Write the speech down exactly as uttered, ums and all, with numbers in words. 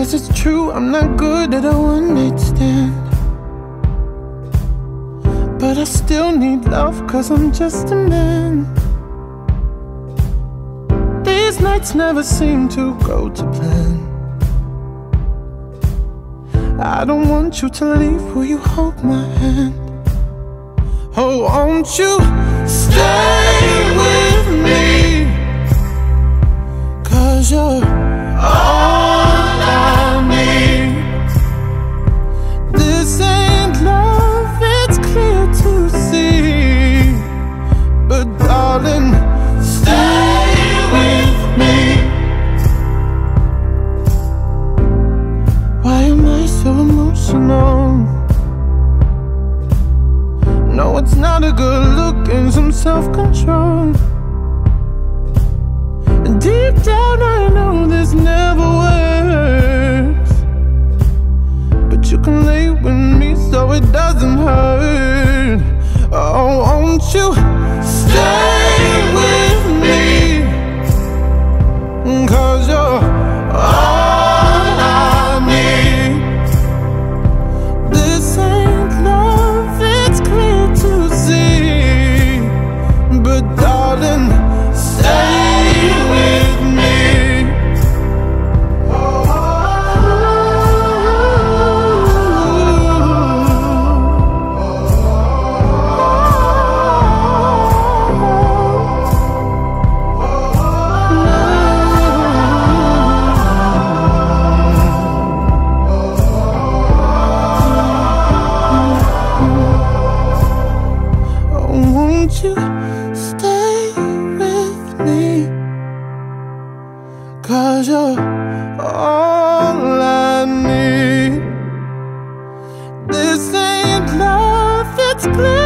Guess it's true, I'm not good at a one-night stand, but I still need love, cause I'm just a man. These nights never seem to go to plan. I don't want you to leave, will you hold my hand? Oh, won't you stay with me? Cause you're all I need. This ain't love, it's clear to see, but darling, stay with me. Why am I so emotional? No, it's not a good look and some self-control. Deep down I know this never works, but you can lay with me so it doesn't hurt. Oh, won't you stay with me? Cause you're all I need. This ain't love, it's clear to see, but darling, stay with me. Oh, won't you stay with me? Cause you're all I need. This ain't love, it's clear